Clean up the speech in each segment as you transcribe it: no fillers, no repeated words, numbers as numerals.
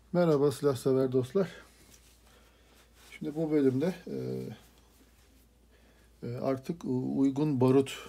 Merhaba silahsever dostlar. Şimdi bu bölümde artık uygun barut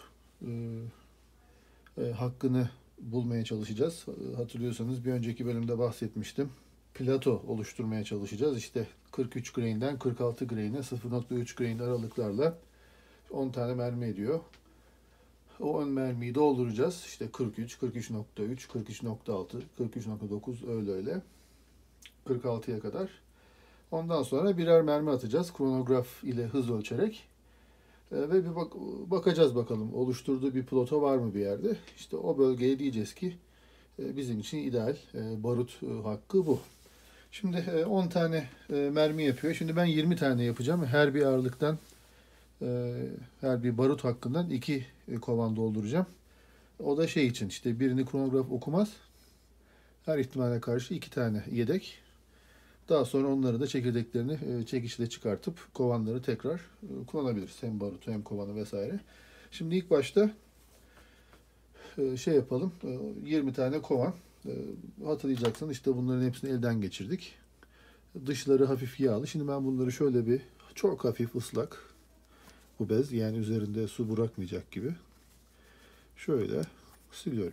hakkını bulmaya çalışacağız. Hatırlıyorsanız bir önceki bölümde bahsetmiştim. Plato oluşturmaya çalışacağız. İşte 43 grain'den 46 grain'e 0.3 grain aralıklarla 10 tane mermi ediyor. O ön mermiyi dolduracağız. İşte 43, 43.3, 43.6, 43.9 öyle 46'ya kadar. Ondan sonra birer mermi atacağız kronograf ile hız ölçerek. Ve bir bakacağız bakalım oluşturduğu bir plato var mı bir yerde. İşte o bölgeye diyeceğiz ki bizim için ideal barut hakkı bu. Şimdi 10 tane mermi yapıyor. Şimdi ben 20 tane yapacağım. Her bir ağırlıktan her bir barut hakkından 2 kovan dolduracağım. O da şey için işte birini kronograf okumaz. Her ihtimale karşı 2 tane yedek. Daha sonra onları da çekirdeklerini çekiçle çıkartıp kovanları tekrar kullanabiliriz. Hem barutu hem kovanı vesaire. Şimdi ilk başta şey yapalım. 20 tane kovan. Hatırlayacaksın işte bunların hepsini elden geçirdik. Dışları hafif yağlı. Şimdi ben bunları şöyle bir çok hafif ıslak bu bez yani üzerinde su bırakmayacak gibi şöyle siliyorum.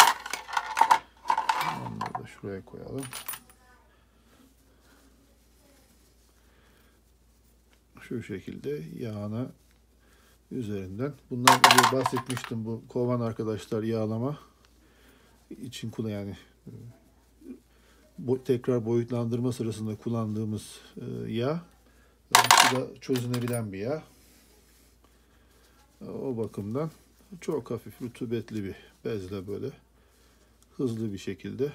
Onları da şuraya koyalım. Şu şekilde yağına üzerinden. Bundan önce bahsetmiştim bu kovan arkadaşlar yağlama için yani tekrar boyutlandırma sırasında kullandığımız yağ. Bu da çözünebilen bir yağ. O bakımdan çok hafif rutubetli bir bezle böyle hızlı bir şekilde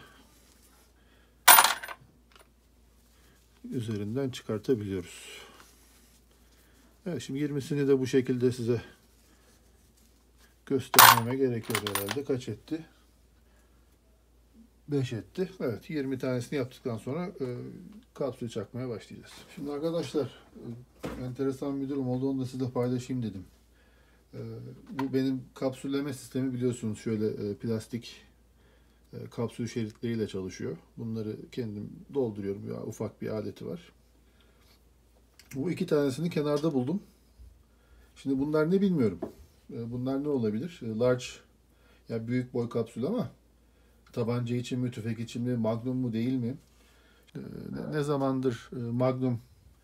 üzerinden çıkartabiliyoruz. Evet, şimdi 20'sini de bu şekilde size göstermeme gerek yok herhalde. Kaç etti? 5 etti. Evet, 20 tanesini yaptıktan sonra kapsülü çakmaya başlayacağız. Şimdi arkadaşlar enteresan bir durum oldu. Onu da sizinle paylaşayım dedim. Bu benim kapsülleme sistemi biliyorsunuz şöyle plastik kapsül şeritleriyle çalışıyor. Bunları kendim dolduruyorum. Ya, ufak bir aleti var. Bu 2 tanesini kenarda buldum. Şimdi bunlar ne bilmiyorum. Bunlar ne olabilir? Large, ya büyük boy kapsül ama tabanca için mi, tüfek için mi, Magnum mu değil mi? Ne zamandır Magnum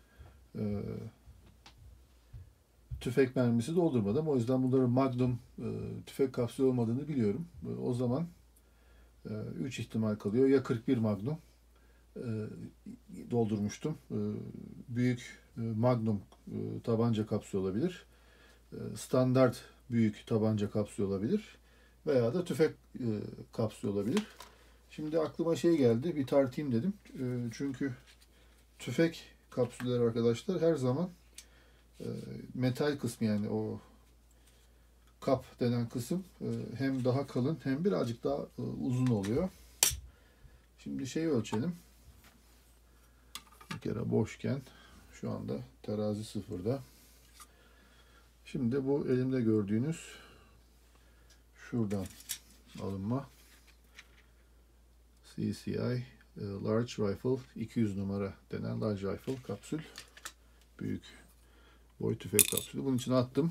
tüfek mermisi doldurmadım. O yüzden bunların Magnum tüfek kapsülü olmadığını biliyorum. O zaman 3 ihtimal kalıyor. Ya 41 Magnum doldurmuştum. Büyük Magnum tabanca kapsülü olabilir. Standart büyük tabanca kapsülü olabilir. Veya da tüfek kapsülü olabilir. Şimdi aklıma şey geldi. Bir tartayım dedim. Çünkü tüfek kapsülleri arkadaşlar her zaman metal kısmı yani o kap denen kısım hem daha kalın hem birazcık daha uzun oluyor. Şimdi şeyi ölçelim. Bir kere boşken şu anda terazi sıfırda. Şimdi bu elimde gördüğünüz şuradan alınma CCI Large Rifle 200 numara denen Large Rifle kapsül. Büyük boy tüfek kapsülü. Bunun içine attım.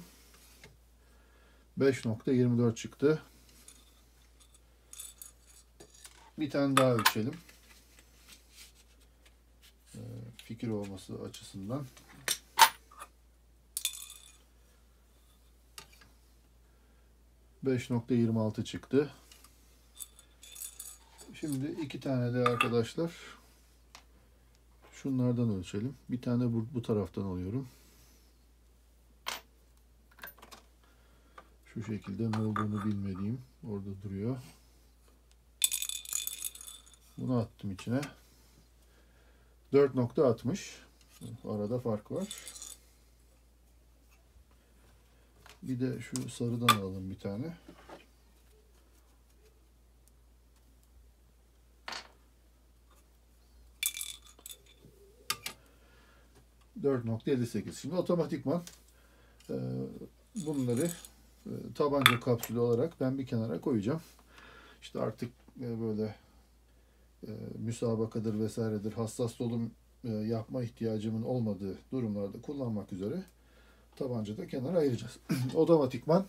5.24 çıktı. Bir tane daha ölçelim. Fikir olması açısından. .26 çıktı. Şimdi 2 tane de arkadaşlar şunlardan ölçelim. Bir tane bu taraftan alıyorum. Şu şekilde ne olduğunu bilmediğim orada duruyor. Bunu attım içine. 4.60. Arada fark var. Bir de şu sarıdan alalım bir tane. .58. Şimdi otomatikman bunları tabanca kapsülü olarak ben bir kenara koyacağım. İşte artık böyle müsabakadır vesairedir, hassas dolum yapma ihtiyacımın olmadığı durumlarda kullanmak üzere tabancada kenara ayıracağız. Otomatikman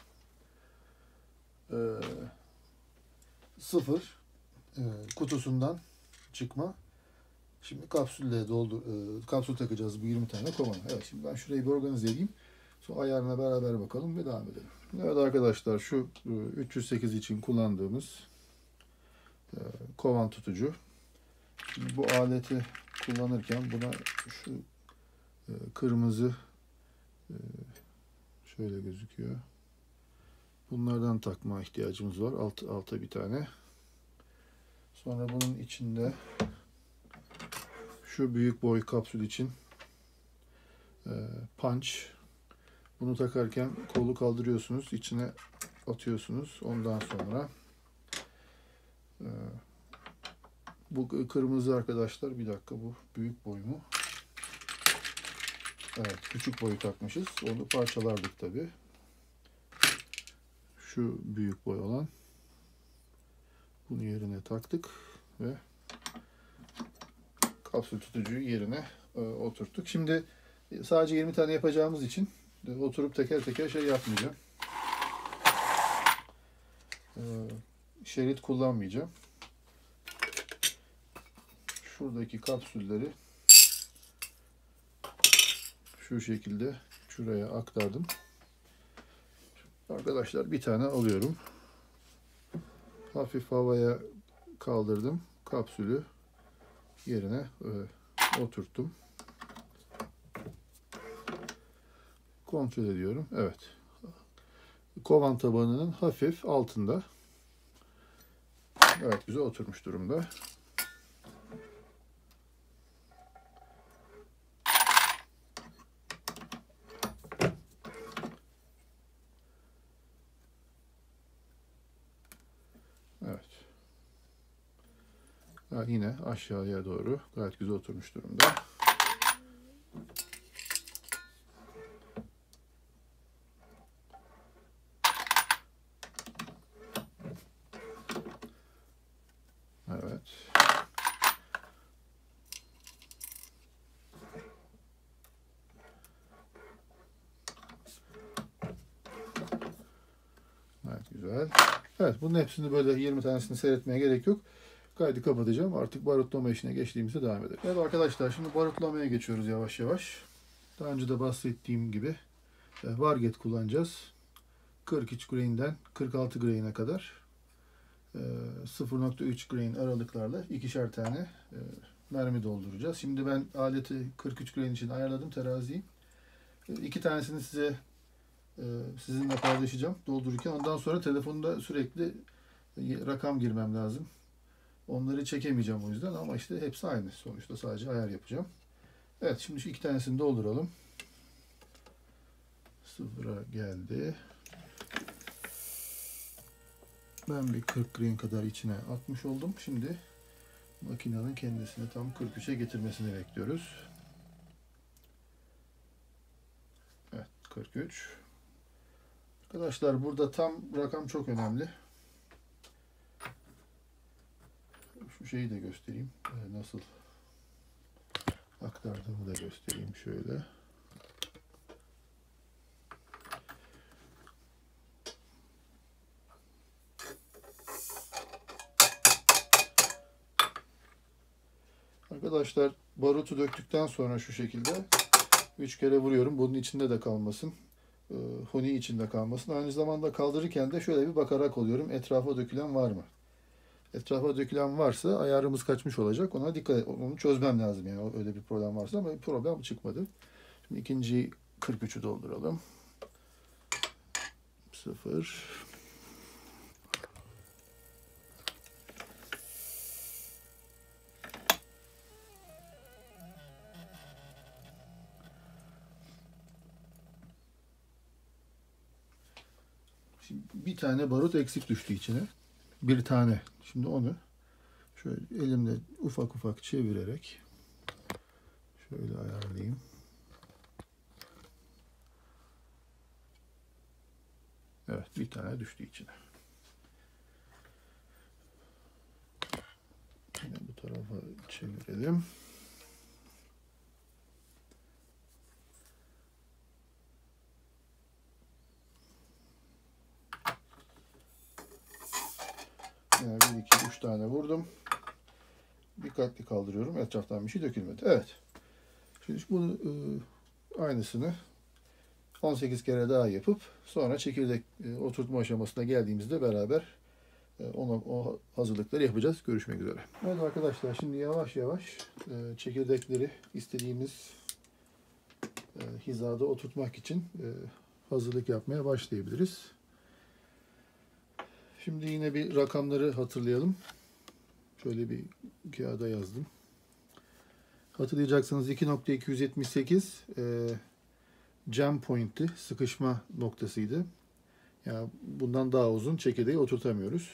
sıfır kutusundan çıkma. Şimdi kapsülle kapsül takacağız bu 20 tane kovanı. Evet, şimdi ben şurayı bir organize edeyim. Sonra ayarına beraber bakalım ve devam edelim. Evet arkadaşlar, şu 308 için kullandığımız kovan tutucu. Şimdi bu aleti kullanırken buna şu kırmızı şöyle gözüküyor. Bunlardan takma ihtiyacımız var. Alta bir tane. Sonra bunun içinde şu büyük boy kapsül için punch. Bunu takarken kolu kaldırıyorsunuz, içine atıyorsunuz. Ondan sonra bu kırmızı arkadaşlar, bir dakika, bu büyük boy mu? Evet, küçük boyu takmışız. Onu parçalardık tabi. Şu büyük boy olan. Bunu yerine taktık ve kapsül tutucuyu yerine oturttuk. Şimdi sadece 20 tane yapacağımız için oturup teker teker şey yapmayacağım. Şerit kullanmayacağım. Şuradaki kapsülleri şu şekilde şuraya aktardım. Arkadaşlar, bir tane alıyorum. Hafif havaya kaldırdım. Kapsülü yerine oturttum. Kontrol ediyorum. Evet. Kovan tabanının hafif altında. Evet, güzel oturmuş durumda. Evet. Yine aşağıya doğru gayet güzel oturmuş durumda. Evet. Evet, güzel. Evet, bunun hepsini böyle 20 tanesini seyretmeye gerek yok. Kaydı kapatacağım. Artık barutlama işine geçtiğimizde devam edelim. Evet arkadaşlar, şimdi barutlamaya geçiyoruz yavaş yavaş. Daha önce de bahsettiğim gibi Varget kullanacağız. 43 grain'den 46 grain'e kadar 0.3 grain aralıklarla ikişer tane mermi dolduracağız. Şimdi ben aleti 43 grain için ayarladım, teraziyi. İki tanesini sizinle paylaşacağım doldururken. Ondan sonra telefonda sürekli rakam girmem lazım. Onları çekemeyeceğim o yüzden, ama işte hepsi aynı. Sonuçta sadece ayar yapacağım. Evet, şimdi şu iki tanesini dolduralım. Sıfıra geldi. Ben bir 40 grain kadar içine atmış oldum. Şimdi makinenin kendisini tam 43'e getirmesini bekliyoruz. Evet, 43. Arkadaşlar, burada tam rakam çok önemli. Şu şeyi de göstereyim. Nasıl aktardığımı da göstereyim şöyle. Arkadaşlar, barutu döktükten sonra şu şekilde 3 kere vuruyorum. Bunun içinde de kalmasın. Huni içinde kalmasın. Aynı zamanda kaldırırken de şöyle bir bakarak oluyorum. Etrafa dökülen var mı? Etrafa dökülen varsa ayarımız kaçmış olacak. Ona dikkat et. Onu çözmem lazım yani, öyle bir problem varsa, ama bir problem çıkmadı. Şimdi ikinci 43'ü dolduralım. 0. Şimdi bir tane barut eksik düştü içine. Bir tane. Şimdi onu şöyle elimle ufak ufak çevirerek şöyle ayarlayayım. Evet, bir tane düştü içine. tarafa çevirelim. Yani 1, 2, 3 tane vurdum. Dikkatli kaldırıyorum. Etraftan bir şey dökülmedi. Evet. Şimdi bunu aynısını 18 kere daha yapıp sonra çekirdek oturtma aşamasına geldiğimizde beraber o hazırlıkları yapacağız. Görüşmek üzere. Evet arkadaşlar, şimdi yavaş yavaş çekirdekleri istediğimiz hizada oturtmak için hazırlık yapmaya başlayabiliriz. Şimdi yine bir rakamları hatırlayalım. Şöyle bir kağıda yazdım. Hatırlayacaksınız 2.278 jam point'ti, sıkışma noktasıydı. Yani bundan daha uzun çekirdeği oturtamıyoruz.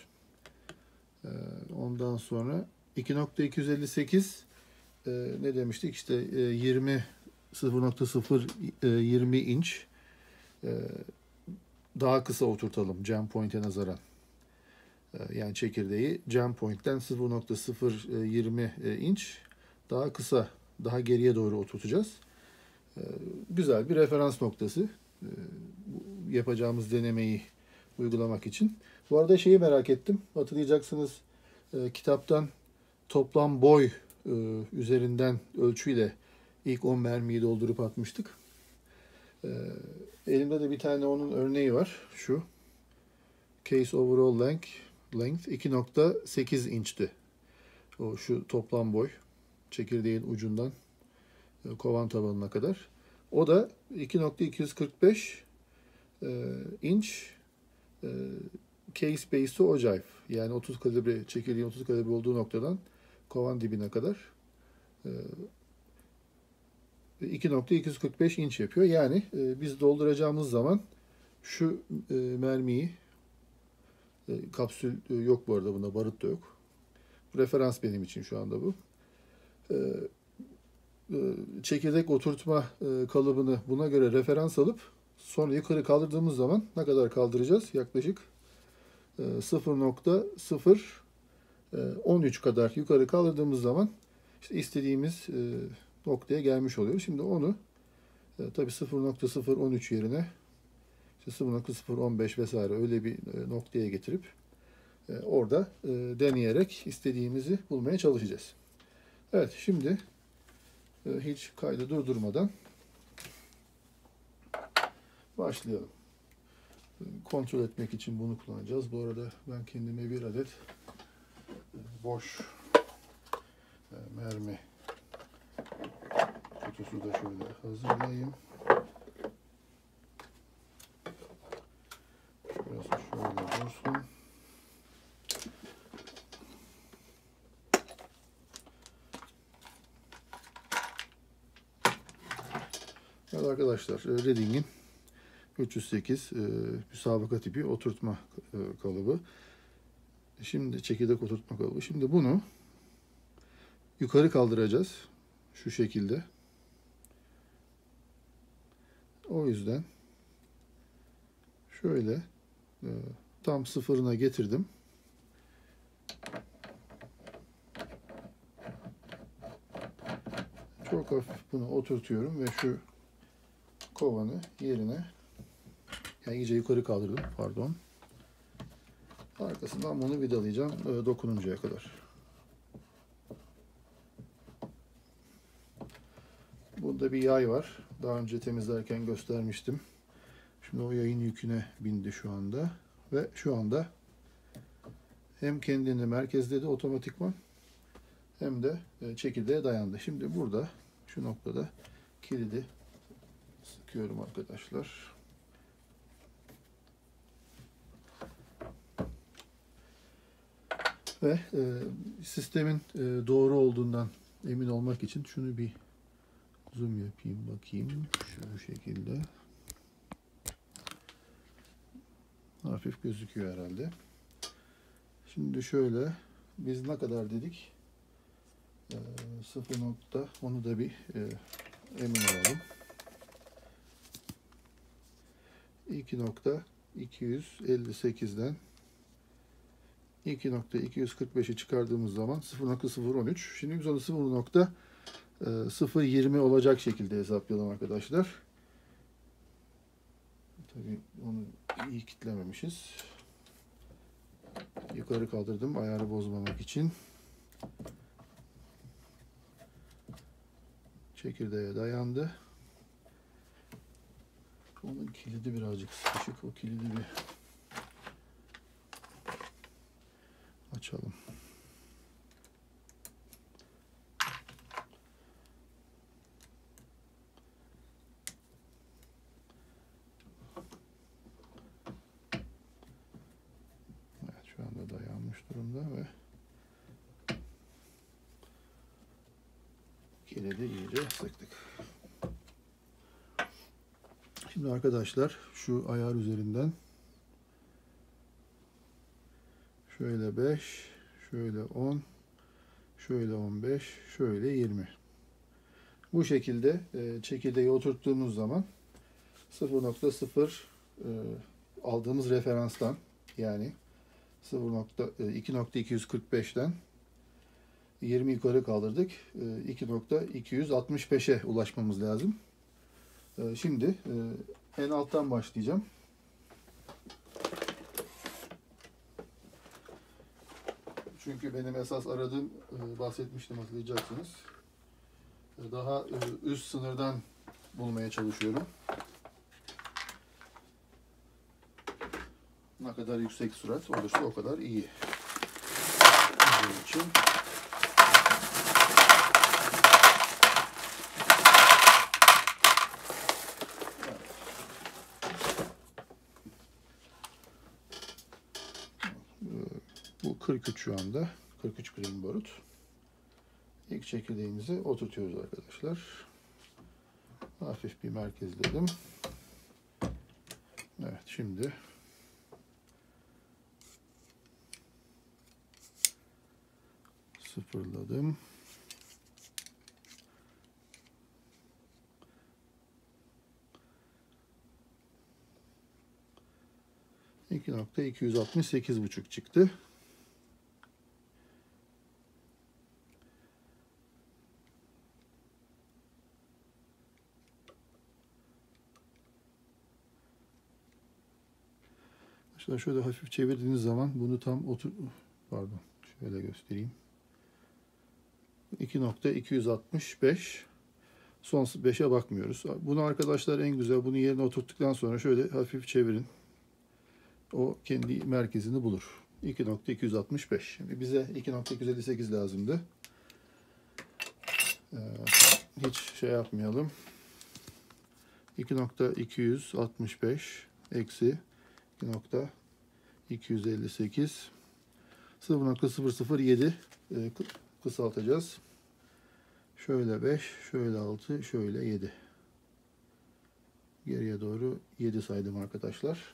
Ondan sonra 2.258 ne demiştik? İşte 0.020 inç daha kısa oturtalım jam point'e nazaran. Yani çekirdeği jam point'ten 0.020 inç daha kısa, daha geriye doğru oturtacağız. Güzel bir referans noktası yapacağımız denemeyi uygulamak için. Bu arada şeyi merak ettim. Hatırlayacaksınız, kitaptan toplam boy üzerinden ölçüyle ilk 10 mermiyi doldurup atmıştık. Elimde de bir tane onun örneği var. Şu. Case overall length 2.8 inçti. O şu toplam boy. Çekirdeğin ucundan kovan tabanına kadar. O da 2.245 inç case base'li ogive. Yani 30 kalibre, çekirdeğin 30 kalibre olduğu noktadan kovan dibine kadar 2.245 inç yapıyor. Yani biz dolduracağımız zaman şu mermiyi, kapsül yok bu arada, bunda barut da yok. Referans benim için şu anda bu. Çekirdek oturtma kalıbını buna göre referans alıp sonra yukarı kaldırdığımız zaman ne kadar kaldıracağız? Yaklaşık 0.013 kadar yukarı kaldırdığımız zaman işte istediğimiz noktaya gelmiş oluyor. Şimdi onu tabii 0.013 yerine işte 0.015 vesaire öyle bir noktaya getirip orada deneyerek istediğimizi bulmaya çalışacağız. Evet, şimdi hiç kaydı durdurmadan başlayalım. Kontrol etmek için bunu kullanacağız. Bu arada ben kendime bir adet boş mermi kutusu da şöyle hazırlayayım. Şurası şöyle dursun. Evet arkadaşlar, Reading'in 308 müsabaka tipi oturtma kalıbı. Şimdi çekirdek oturtma kalıbı. Şimdi bunu yukarı kaldıracağız. Şu şekilde. O yüzden şöyle tam sıfırına getirdim. Çok hafif bunu oturtuyorum ve şu kovanı yerine, yani iyice yukarı kaldırdım, pardon. Arkasından bunu vidalayacağım dokununcaya kadar. Burada bir yay var. Daha önce temizlerken göstermiştim. Şimdi o yayın yüküne bindi şu anda. Ve şu anda hem kendini merkezledi otomatikman hem de çekirdeğe dayandı. Şimdi burada şu noktada kilidi sıkıyorum arkadaşlar. Ve sistemin doğru olduğundan emin olmak için şunu bir zoom yapayım, bakayım. Şu şekilde. Hafif gözüküyor herhalde. Şimdi şöyle, biz ne kadar dedik? 0 nokta, onu da bir emin olalım. 2.258'den 2.245'i çıkardığımız zaman 0.013. Şimdi biz onu 0.020 olacak şekilde hesaplayalım arkadaşlar. Tabii onu iyi kitlememişiz. Yukarı kaldırdım ayarı bozmamak için. Çekirdeğe dayandı. Onun kilidi birazcık sıkışık. O kilidi bir açalım. Evet, şu anda dayanmış durumda ve kilidi iyice sıktık. Şimdi arkadaşlar şu ayar üzerinden şöyle 5, şöyle 10, şöyle 15, şöyle 20. Bu şekilde çekirdeği oturttuğumuz zaman 0.0 aldığımız referanstan, yani 2.245'ten 20 yukarı kaldırdık. 2.265'e ulaşmamız lazım. Şimdi en alttan başlayacağım. Çünkü benim esas aradığım, bahsetmiştim hatırlayacaksınız, daha üst sınırdan bulmaya çalışıyorum. Ne kadar yüksek sürat olursa o kadar iyi. Bunun için bu 43 şu anda. 43 grain barut. İlk çekirdeğimizi oturtuyoruz arkadaşlar. Hafif bir merkezledim. Evet, şimdi sıfırladım. $2.268,5 çıktı. Şöyle hafif çevirdiğiniz zaman bunu tam pardon, şöyle göstereyim. 2.265, son 5'e bakmıyoruz. Bunu arkadaşlar en güzel bunu yerine oturttuktan sonra şöyle hafif çevirin. O kendi merkezini bulur. 2.265. Şimdi bize 2.258 lazımdı. Hiç şey yapmayalım. 2.265 eksi 2.258 0.007 kısaltacağız. Şöyle 5, şöyle 6, şöyle 7. Geriye doğru 7 saydım arkadaşlar.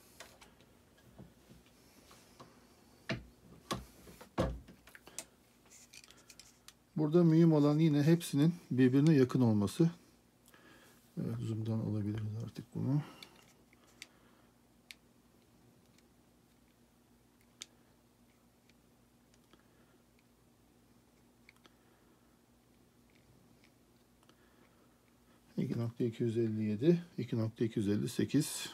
Burada mühim olan yine hepsinin birbirine yakın olması. Evet, zoom'dan alabiliriz artık bunu. $2.257, 2.258.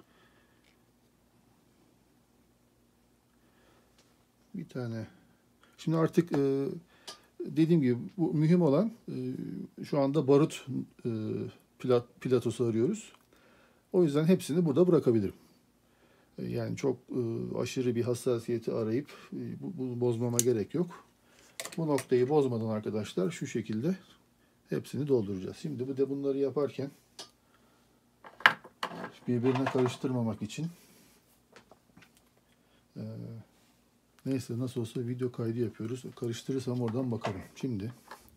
Bir tane. Şimdi artık dediğim gibi bu mühim olan, şu anda barut platosu arıyoruz. O yüzden hepsini burada bırakabilirim. Yani çok aşırı bir hassasiyeti arayıp bunu bozmama gerek yok. Bu noktayı bozmadan arkadaşlar şu şekilde hepsini dolduracağız. Şimdi bu de bunları yaparken birbirine karıştırmamak için neyse, nasıl olsa video kaydı yapıyoruz. Karıştırırsam oradan bakarım. Şimdi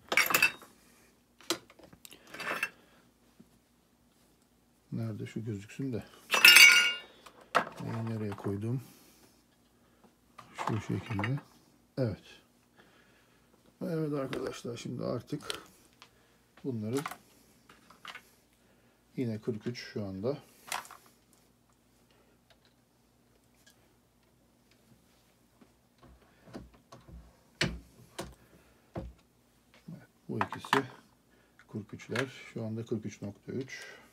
nerede şu gözüksün de nereye koydum? Şu şekilde. Evet. Evet arkadaşlar, şimdi artık bunları yine 43 şu anda. önceki 43'ler. Şu anda 43.3.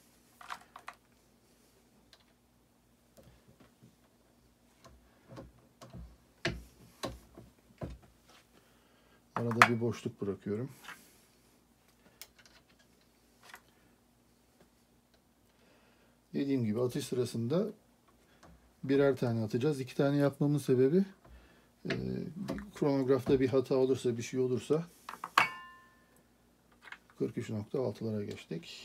Arada bir boşluk bırakıyorum. Dediğim gibi atış sırasında birer tane atacağız. 2 tane yapmamın sebebi kronografta bir hata olursa, bir şey olursa 43.6'lara geçtik.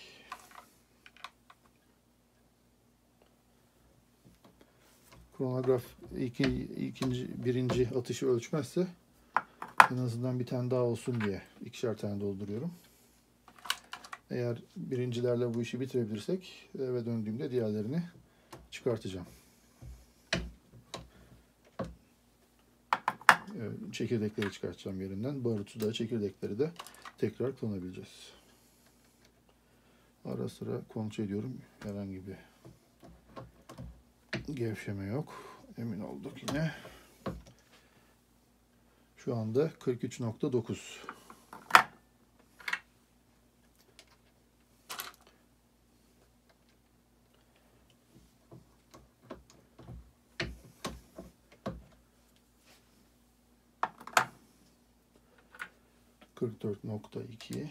Kronograf birinci atışı ölçmezse en azından bir tane daha olsun diye 2'şer tane dolduruyorum. Eğer birincilerle bu işi bitirebilirsek eve döndüğümde diğerlerini çıkartacağım. Çekirdekleri çıkartacağım yerinden. Barutu da çekirdekleri de tekrar kullanabileceğiz. Ara sıra kontrol ediyorum. Herhangi bir gevşeme yok. Emin olduk yine. Şu anda 43.9. ...44.2...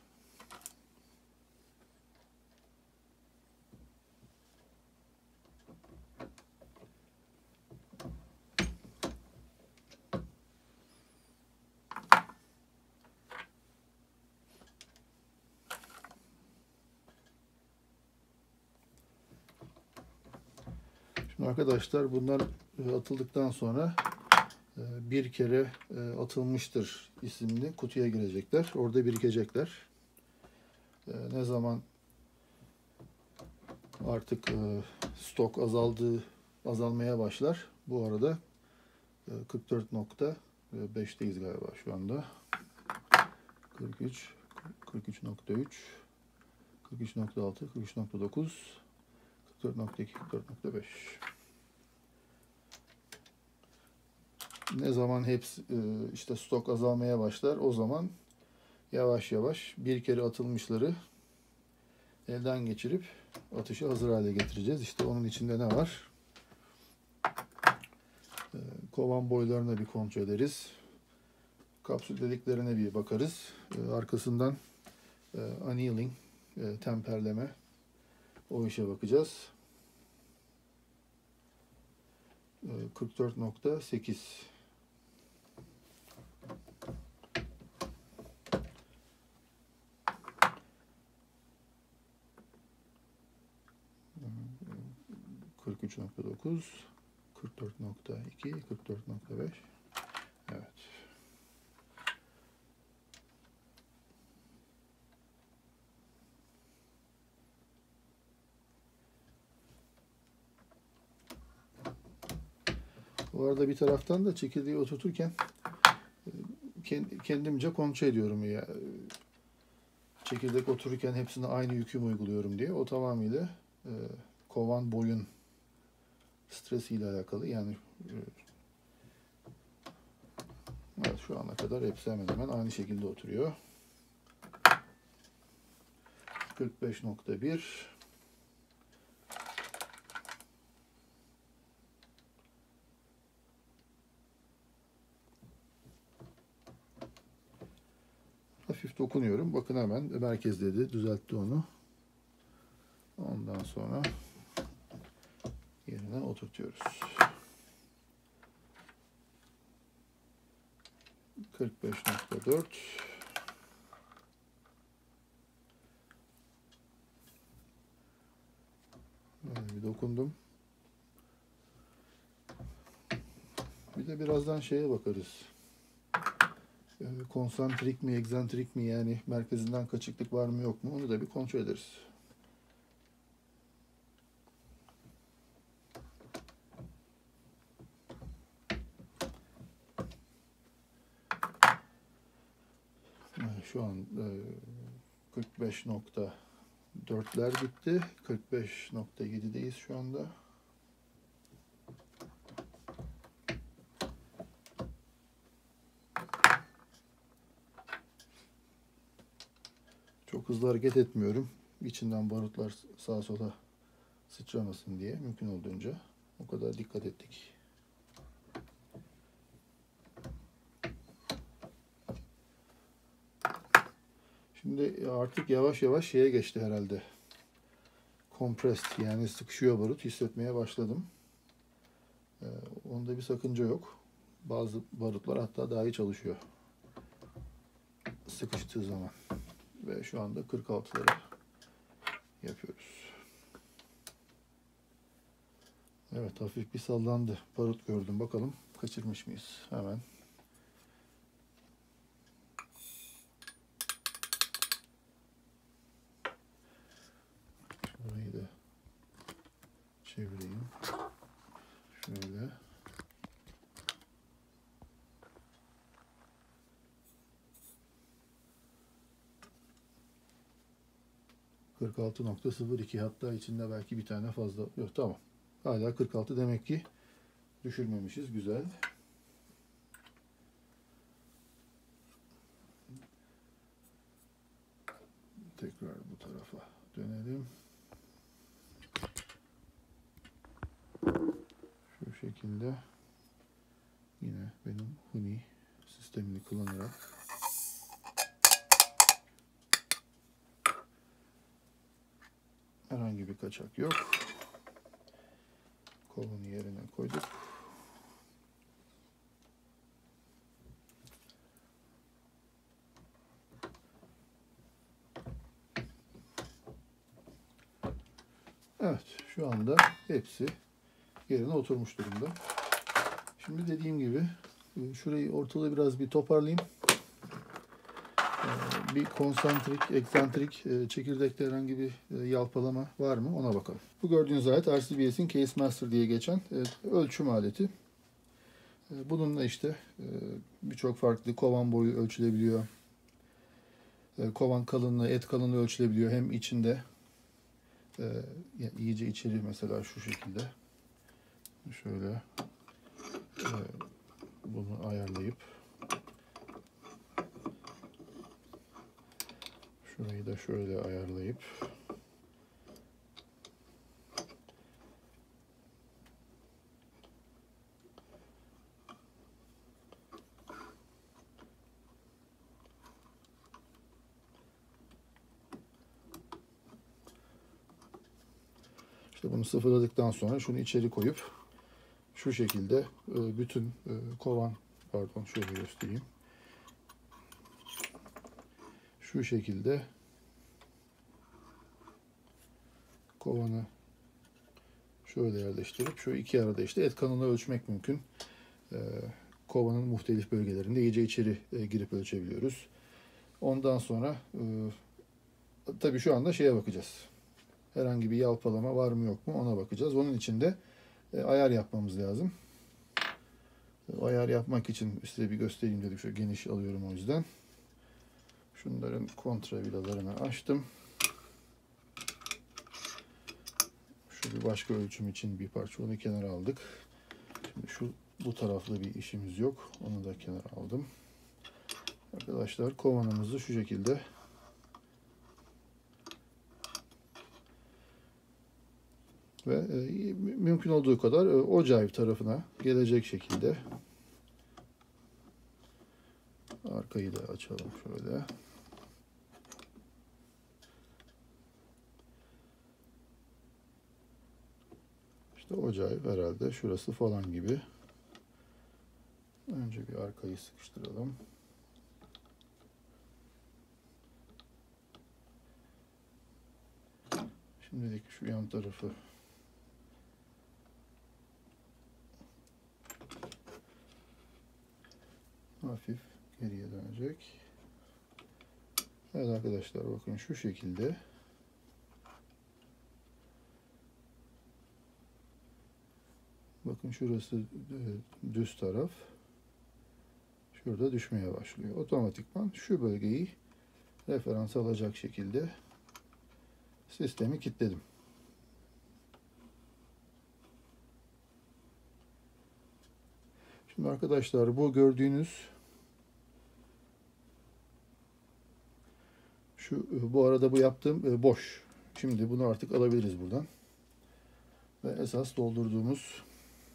Şimdi arkadaşlar bunlar atıldıktan sonra bir kere atılmıştır isimli kutuya girecekler. Orada birikecekler. Ne zaman artık stok azalmaya başlar. Bu arada 44.5'teyiz galiba şu anda. 43, 43.3, 43.6, 43.9, 44.2, 44.5. Ne zaman hepsi işte stok azalmaya başlar, o zaman yavaş yavaş bir kere atılmışları elden geçirip atışı hazır hale getireceğiz. İşte onun içinde ne var? Kovan boylarına bir kontrol ederiz. Kapsül deliklerine bir bakarız. Arkasından annealing, temperleme, o işe bakacağız. 44.8. ...43.9... ...44.2... ...44.5... Evet. Bu arada bir taraftan da çekirdeği oturturken... ...kendimce kontrol ediyorum ya. Çekirdek otururken hepsine aynı yükü mü uyguluyorum diye. O tamamıyla... ...kovan boyun... ...stresiyle alakalı. Yani... Evet, şu ana kadar hepsi hemen hemen aynı şekilde oturuyor. 45.1. Hafif dokunuyorum. Bakın hemen merkezdeydi. Düzeltti onu. Ondan sonra yerine oturtuyoruz. 45.4. Böyle bir dokundum. Bir de birazdan şeye bakarız. Konsantrik mi, egzantrik mi, yani merkezinden kaçıklık var mı yok mu, onu da bir kontrol ederiz. Şu an 45.4'ler bitti. 45.7'deyiz şu anda. Çok hızlı hareket etmiyorum. İçinden barutlar sağa sola sıçramasın diye mümkün olduğunca o kadar dikkat ettik. Şimdi artık yavaş yavaş şeye geçti herhalde. Compressed, yani sıkışıyor barut, hissetmeye başladım. Onda bir sakınca yok. Bazı barutlar hatta daha iyi çalışıyor sıkıştığı zaman. Ve şu anda 46'ları yapıyoruz. Evet, hafif bir sallandı. Barut gördüm. Bakalım kaçırmış mıyız? Hemen. Şurayı da çevireyim. Şöyle. ...46.02, hatta içinde belki bir tane fazla yok. Tamam. Hala 46, demek ki düşürmemişiz. Güzel. Tekrar bu tarafa dönelim. Şu şekilde yine benim Huni sistemini kullanarak herhangi bir kaçak yok. Kovanı yerine koyduk. Evet, şu anda hepsi yerine oturmuş durumda. Şimdi dediğim gibi şurayı ortalığı biraz bir toparlayayım. Bir konsantrik, eksantrik çekirdekte herhangi bir yalpalama var mı ona bakalım. Bu gördüğünüz alet RCBS'in Case Master diye geçen ölçüm aleti. Bununla işte birçok farklı kovan boyu ölçülebiliyor. Kovan kalınlığı, et kalınlığı ölçülebiliyor. Hem içinde iyice içeri, mesela şu şekilde. Şöyle bunu ayarlayıp şurayı da şöyle ayarlayıp işte bunu sıfırladıktan sonra şunu içeri koyup şu şekilde bütün kovan, pardon şöyle göstereyim. Şu şekilde kovanı şöyle yerleştirip şu iki arada işte et kanalını ölçmek mümkün. Kovanın muhtelif bölgelerinde iyice içeri girip ölçebiliyoruz. Ondan sonra tabii şu anda şeye bakacağız. Herhangi bir yalpalama var mı yok mu ona bakacağız. Onun için de ayar yapmamız lazım. Ayar yapmak için size bir göstereyim dedim. Şöyle geniş alıyorum o yüzden. Şunların kontra vidalarını açtım. Şu bir başka ölçüm için bir parça, onu kenara aldık. Şimdi bu taraflı bir işimiz yok. Onu da kenara aldım. Arkadaşlar kovanımızı şu şekilde ve mümkün olduğu kadar ocağı tarafına gelecek şekilde arkayı da açalım şöyle. İşte ocağı herhalde şurası falan gibi. Önce bir arkayı sıkıştıralım. Şimdilik şu yan tarafı hafif geriye dönecek. Evet arkadaşlar, bakın şu şekilde bakın şurası düz taraf. Şurada düşmeye başlıyor. Otomatikman şu bölgeyi referans alacak şekilde sistemi kilitledim. Şimdi arkadaşlar bu gördüğünüz Bu arada bu yaptığım boş. Şimdi bunu artık alabiliriz buradan. Ve esas doldurduğumuz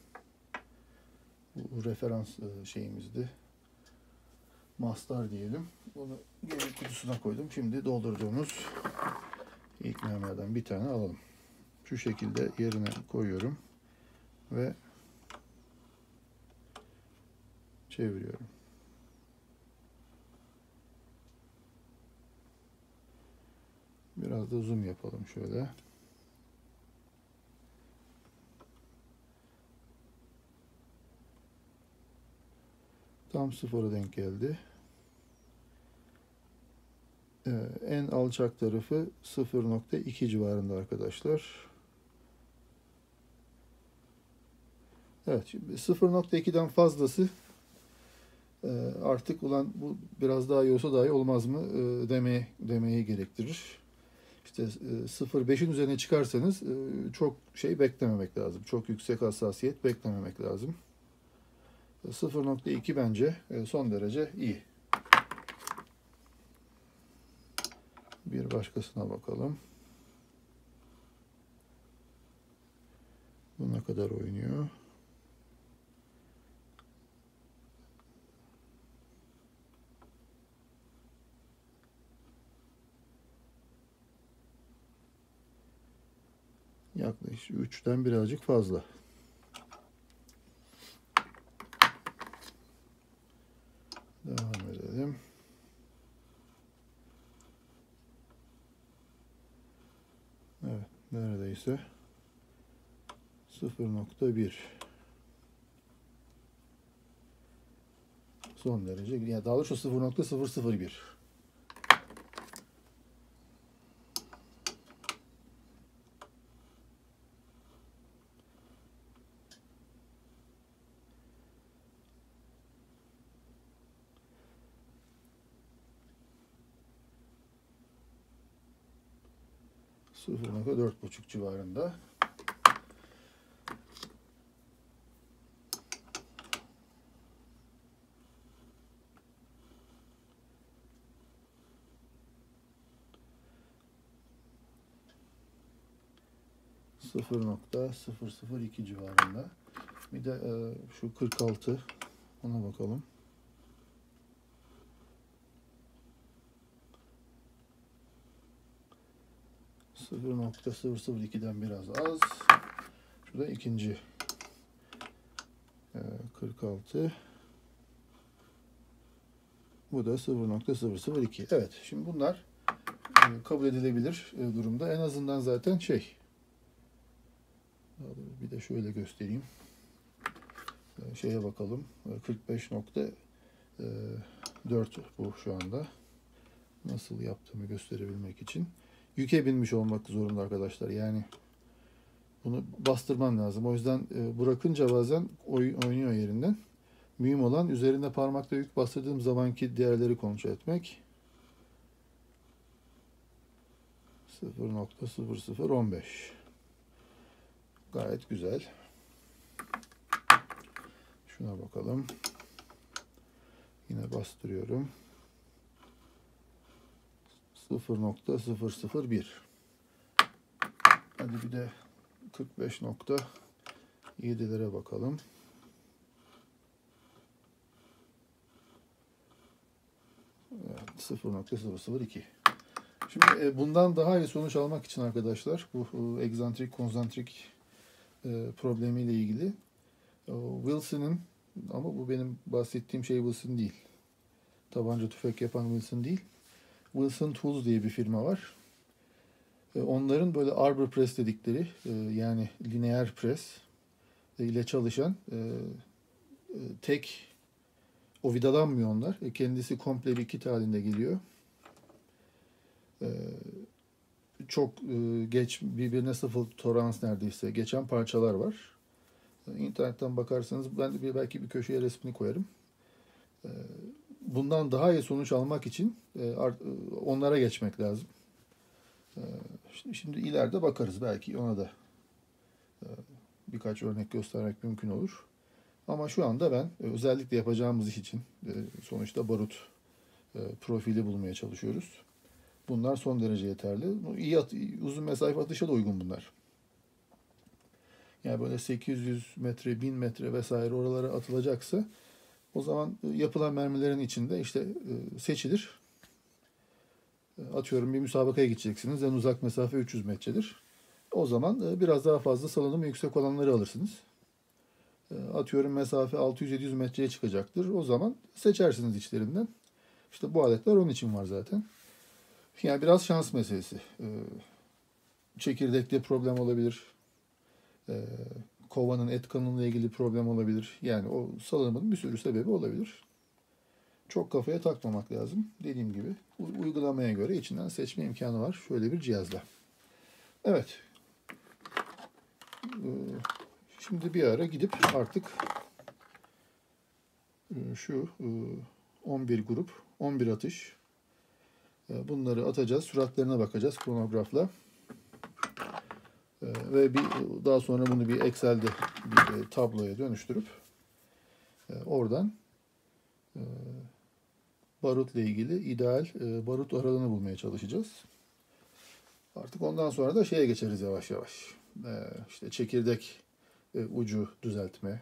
bu referans şeyimizdi. Mastar diyelim. Bunu geri kutusuna koydum. Şimdi doldurduğumuz ilk mermerden bir tane alalım. Şu şekilde yerine koyuyorum ve çeviriyorum. Biraz da zoom yapalım şöyle. Tam sıfıra denk geldi. En alçak tarafı 0.2 civarında arkadaşlar. Evet, şimdi 0.2'den fazlası artık ulan bu biraz daha iyi olsa daha iyi olmaz mı demeyi gerektirir. İşte 0.5'in üzerine çıkarsanız çok şey beklememek lazım. Çok yüksek hassasiyet beklememek lazım. 0.2 bence son derece iyi. Bir başkasına bakalım. Bu ne kadar oynuyor? Yaklaşık 3'ten birazcık fazla. Devam edelim. Evet, neredeyse 0.1. Son derece, yani daha doğrusu 0.001. %4.5 civarında. %0.002 civarında. Bir de şu 46, ona bakalım. %0.002'den biraz az. Şurada ikinci 46. Bu da 0.002. Evet, şimdi bunlar kabul edilebilir durumda. En azından zaten şey. Bir de şöyle göstereyim. Şeye bakalım. 45.4 bu şu anda. Nasıl yaptığımı gösterebilmek için. Yüke binmiş olmak zorunda arkadaşlar. Yani bunu bastırman lazım. O yüzden bırakınca bazen oynuyor yerinden. Mühim olan üzerinde parmakla yük bastırdığım zamanki değerleri kontrol etmek. 0.0015. Gayet güzel. Şuna bakalım. Yine bastırıyorum. 0.001. Hadi bir de 45.7'lere bakalım. Evet, 0.002. Şimdi bundan daha iyi sonuç almak için arkadaşlar, bu egzantrik konzantrik problemiyle ilgili Wilson'ın, ama bu benim bahsettiğim şey Wilson değil. Tabanca tüfek yapan Wilson değil. Wilson Tools diye bir firma var. Onların böyle arbor press dedikleri, yani lineer press ile çalışan tek, o vidalanmıyor onlar. Kendisi komple bir kit halinde geliyor. Çok geç, birbirine sıfır tolerans neredeyse geçen parçalar var. İnternetten bakarsanız ben de belki bir köşeye resmini koyarım. Bundan daha iyi sonuç almak için onlara geçmek lazım. Şimdi ileride bakarız, belki ona da birkaç örnek göstermek mümkün olur. Ama şu anda ben özellikle yapacağımız iş için sonuçta barut profili bulmaya çalışıyoruz. Bunlar son derece yeterli. Bu iyi uzun mesafe atışa da uygun bunlar. Yani böyle 800 metre, 1000 metre vesaire oralara atılacaksa o zaman yapılan mermilerin içinde işte seçilir. Atıyorum bir müsabakaya gideceksiniz. En uzak mesafe 300 metredir. O zaman biraz daha fazla salınımı yüksek olanları alırsınız. Atıyorum mesafe 600-700 metreye çıkacaktır. O zaman seçersiniz içlerinden. İşte bu aletler onun için var zaten. Yani biraz şans meselesi. Çekirdekte problem olabilir. Kovanın et kanınla ilgili problem olabilir. Yani o salınımın bir sürü sebebi olabilir. Çok kafaya takmamak lazım. Dediğim gibi uygulamaya göre içinden seçme imkanı var. Şöyle bir cihazla. Evet. Şimdi bir ara gidip artık şu 11 grup, 11 atış. Bunları atacağız. Süratlerine bakacağız kronografla. Ve daha sonra bunu bir Excel'de bir tabloya dönüştürüp oradan barutla ilgili ideal barut aralığını bulmaya çalışacağız. Artık ondan sonra da şeye geçeriz yavaş yavaş. İşte çekirdek ucu düzeltme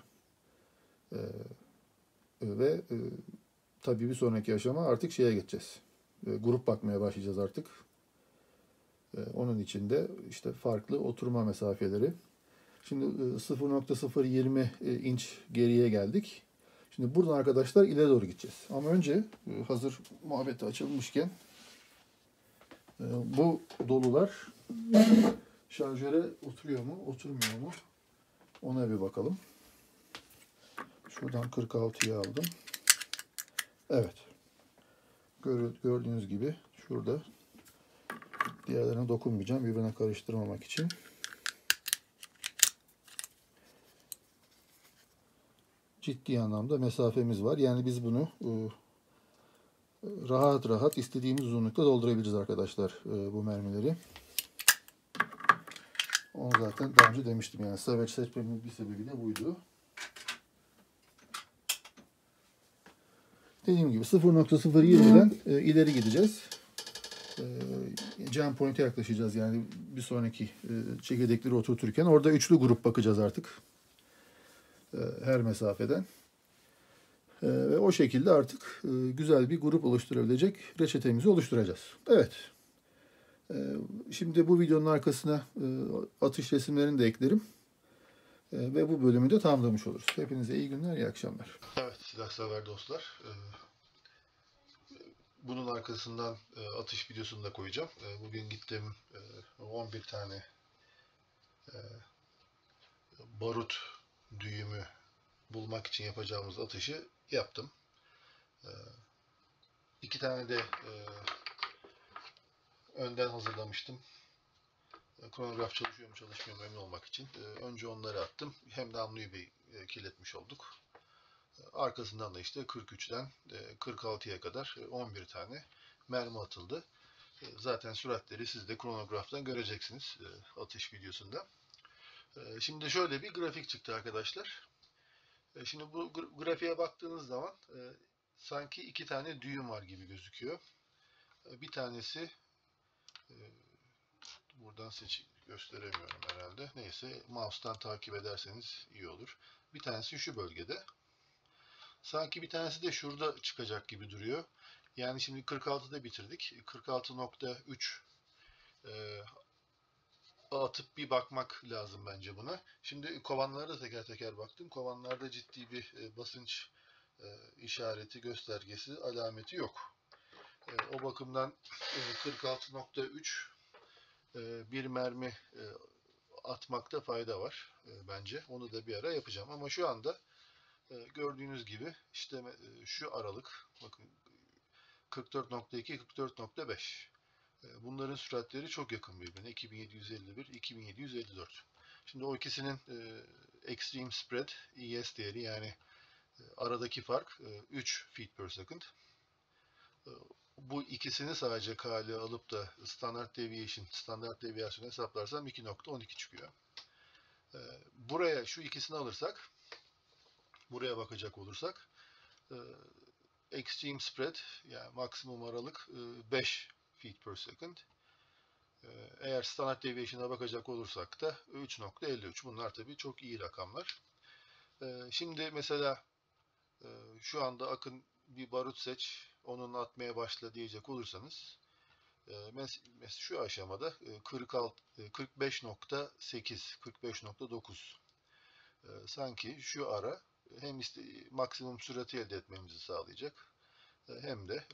ve tabii bir sonraki aşama artık şeye geçeceğiz. Grup bakmaya başlayacağız artık. Onun için de işte farklı oturma mesafeleri. Şimdi 0.020 inç geriye geldik. Şimdi buradan arkadaşlar ileri doğru gideceğiz. Ama önce hazır muhabbeti açılmışken bu dolular şarjöre oturuyor mu, oturmuyor mu? Ona bir bakalım. Şuradan 46'yı aldım. Evet. Gördüğünüz gibi şurada diğerlerine dokunmayacağım birbirine karıştırmamak için. Ciddi anlamda mesafemiz var. Yani biz bunu rahat rahat istediğimiz uzunlukta doldurabiliriz arkadaşlar bu mermileri. Onu zaten daha önce demiştim. Yani Savage seçmemin bir sebebi de buydu. Dediğim gibi 0.020'den ileri gideceğiz. Jam Point'e yaklaşacağız. Yani bir sonraki çekirdekleri oturturken orada üçlü grup bakacağız artık. Her mesafeden. Ve o şekilde artık güzel bir grup oluşturabilecek reçetemizi oluşturacağız. Evet. Şimdi bu videonun arkasına atış resimlerini de eklerim. Ve bu bölümü de tamamlamış oluruz. Hepinize iyi günler, iyi akşamlar. Evet silahsever dostlar. Bunun arkasından atış videosunu da koyacağım. Bugün gittim 11 tane barut düğümü bulmak için yapacağımız atışı yaptım. 2 tane de önden hazırlamıştım. Kronograf çalışıyor mu çalışmıyor mu emin olmak için. Önce onları attım. Hem namluyu bir kirletmiş olduk. Arkasından da işte 43'ten 46'ya kadar 11 tane mermi atıldı. Zaten süratleri siz de kronograftan göreceksiniz atış videosunda. Şimdi şöyle bir grafik çıktı arkadaşlar. Şimdi bu grafiğe baktığınız zaman sanki 2 tane düğüm var gibi gözüküyor. Bir tanesi buradan gösteremiyorum herhalde. Neyse mouse'tan takip ederseniz iyi olur. Bir tanesi şu bölgede. Sanki bir tanesi de şurada çıkacak gibi duruyor. Yani şimdi 46'da bitirdik. 46.3 atıp bir bakmak lazım bence buna. Şimdi kovanlara da teker teker baktım. Kovanlarda ciddi bir basınç işareti, göstergesi, alameti yok. O bakımdan 46.3 bir mermi atmakta fayda var bence. Onu da bir ara yapacağım. Ama şu anda gördüğünüz gibi işte şu aralık bakın 44.2 44.5 bunların süratleri çok yakın birbirine. 2751 2754. Şimdi o ikisinin extreme spread ES değeri yani aradaki fark 3 feet per second. Bu ikisini sadece kale alıp da standart deviation hesaplarsam 2.12 çıkıyor. Buraya şu ikisini alırsak, buraya bakacak olursak extreme spread yani maksimum aralık 5 feet per second. Eğer standard deviation'a bakacak olursak da 3.53. Bunlar tabii çok iyi rakamlar. Şimdi mesela şu anda Akın bir barut seç, onunla atmaya başla diyecek olursanız mesela şu aşamada 45.8, 45.9 sanki şu ara hem maksimum sürati elde etmemizi sağlayacak hem de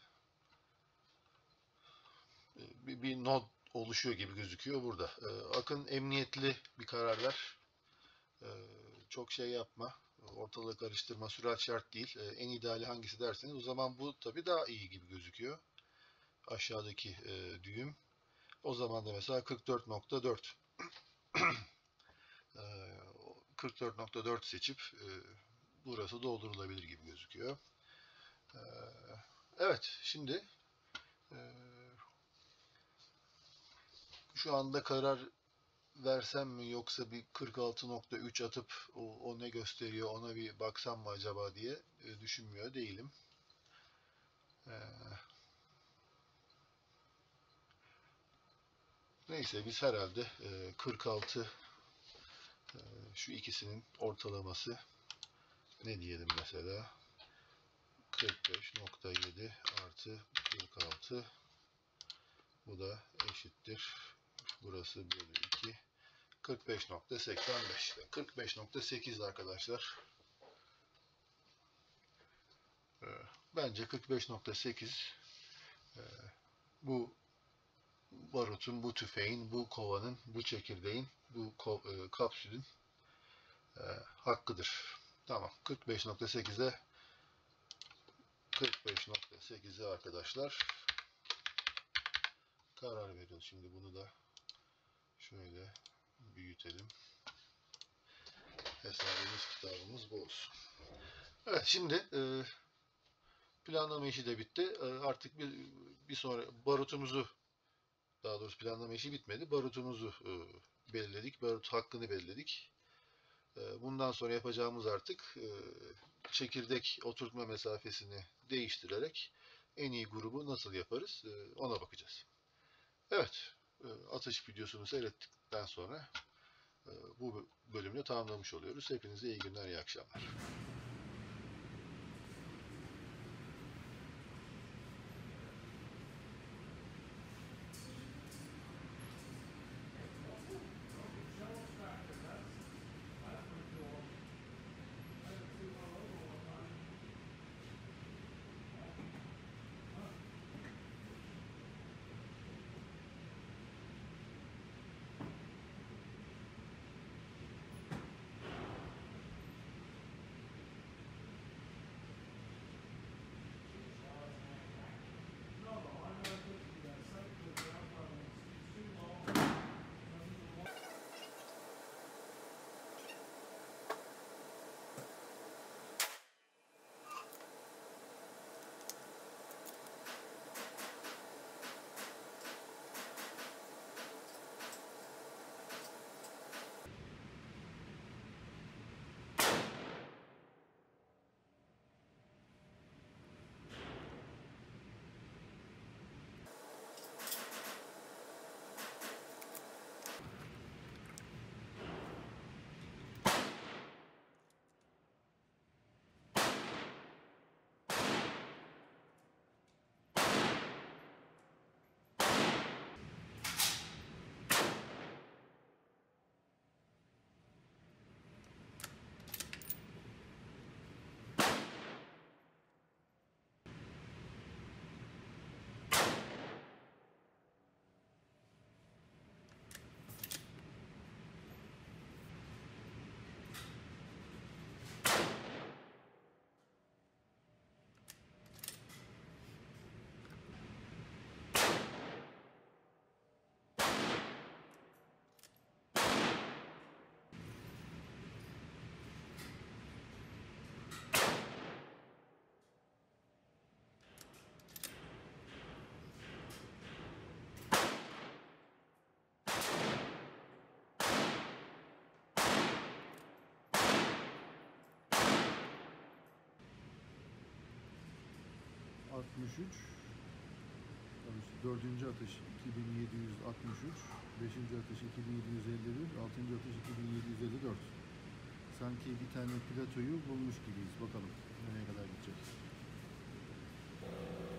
bir nod oluşuyor gibi gözüküyor burada. Akın emniyetli bir karar ver. Çok şey yapma. Ortalığı karıştırma. Sürat şart değil. En ideali hangisi derseniz o zaman bu tabii daha iyi gibi gözüküyor. Aşağıdaki düğüm. O zaman da mesela 44.4 44.4 seçip burası doldurulabilir gibi gözüküyor. Evet, şimdi şu anda karar versem mi yoksa bir 46.3 atıp o ne gösteriyor ona bir baksam mı acaba diye düşünmüyor değilim. Neyse biz herhalde 46 şu ikisinin ortalaması ne diyelim mesela 45.7 artı 46 bu da eşittir. Burası bölü 2 45.85 45.8 arkadaşlar. Bence 45.8 bu barutun, bu tüfeğin, bu kovanın, bu çekirdeğin, bu kapsülün hakkıdır. Tamam. 45.8'e 45.8'e arkadaşlar karar veriyoruz. Şimdi bunu da şöyle büyütelim. Hesabımız kitabımız bu olsun. Evet, şimdi planlama işi de bitti. Artık bir sonra barutumuzu, daha doğrusu planlama işi bitmedi. Barutumuzu belirledik. Barut hakkını belirledik. Bundan sonra yapacağımız artık çekirdek oturtma mesafesini değiştirerek en iyi grubu nasıl yaparız ona bakacağız. Evet, atış videosunu seyrettikten sonra bu bölümü tamamlamış oluyoruz. Hepinize iyi günler, iyi akşamlar. ...63... Dördüncü atış 2763, beşinci atış 2751, altıncı atış 2754. Sanki bir tane platoyu bulmuş gibiyiz. Bakalım nereye kadar gidecek.